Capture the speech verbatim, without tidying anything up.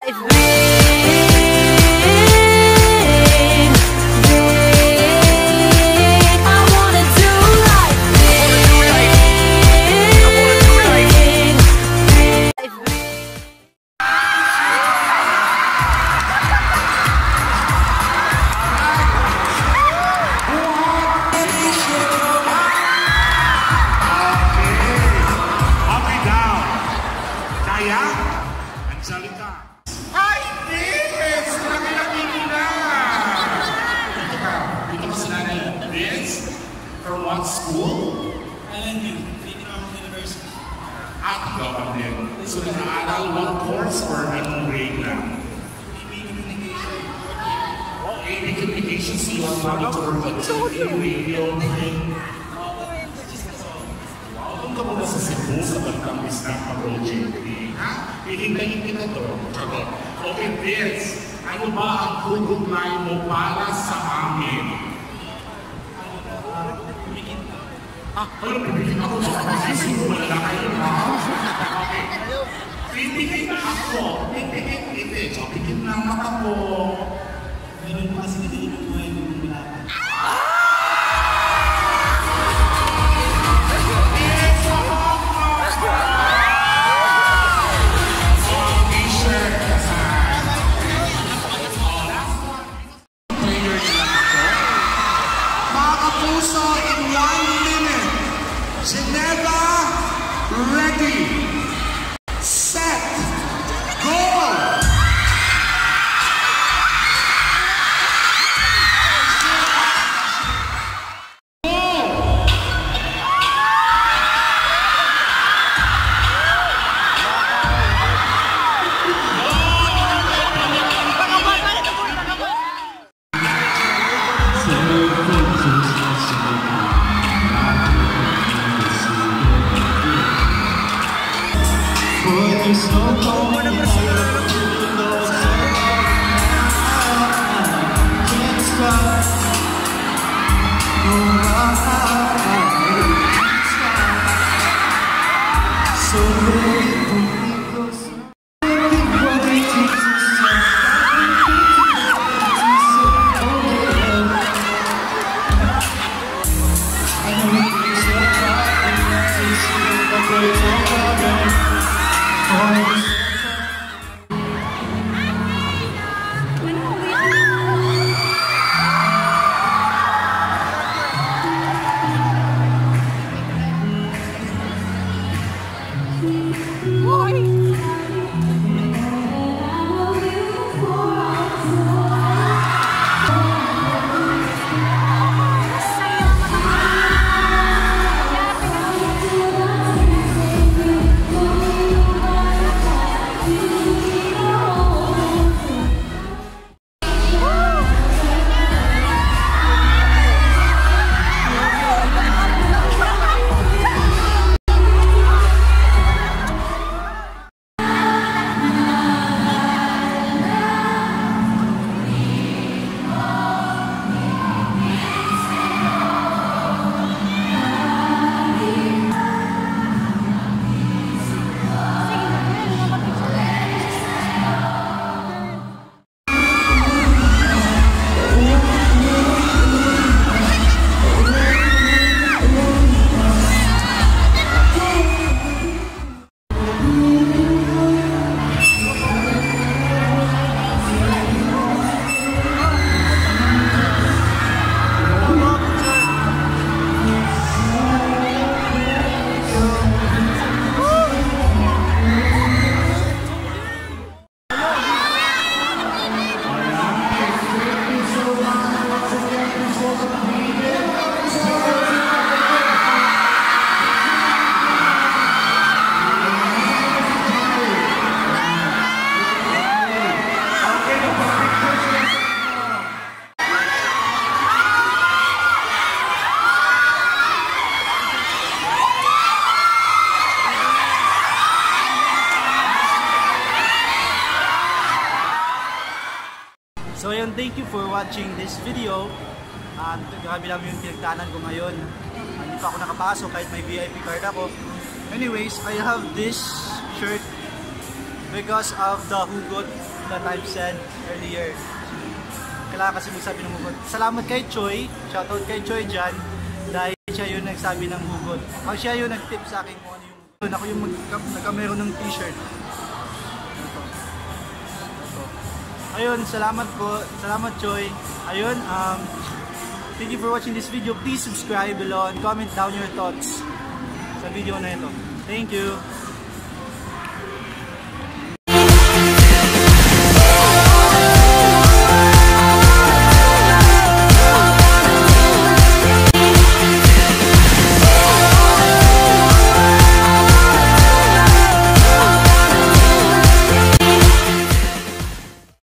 From what school? L N U, Licauco University. At Tacloban din. So nag-aaral one course or anong grade lang? A B Communication. Oh, A B Communication. So you are planning to work on T V, radio, thing. Wow, kung ka muna sa Cebu sa Bantang Isang Pag-J P, ha? Hihintayin kita to. Okay, Vince, ano ba ang hugugnay mo para sa amin? Ah, ano pipigil ako sa kapasising mo na kayo na? Okay. Pipigil na ako. Pipigil, pipigil. So, pipigil na mata ko. Meron po kasi kasi yung buhay ng mga lahat. Mga Kapuso, in one minute. Geneva, ready, set, go! There's no hope in my life. Can't stop. No, I can't stop. So baby, pull me closer. I know it feels so hard. It's but it's all right. So yun, thank you for watching this video. At grabe lang yung pinagdaanan ko ngayon. Hindi pa ako nakapasok kahit may V I P card ako. Anyways, I have this shirt because of the hugot that I've said earlier. Kailangan kasi magsabi ng hugot. Salamat kay Choi, shoutout kay Choi dyan, dahil siya yung nagsabi ng hugot. Pag siya yung nag-tip sa akin kung ano yung, ako yung nagkamero ng t-shirt. Ito. Ito. Ayun, salamat po, salamat Choi. Ayun, um, thank you for watching this video. Please subscribe below and comment down your thoughts sa video na ito. Thank you!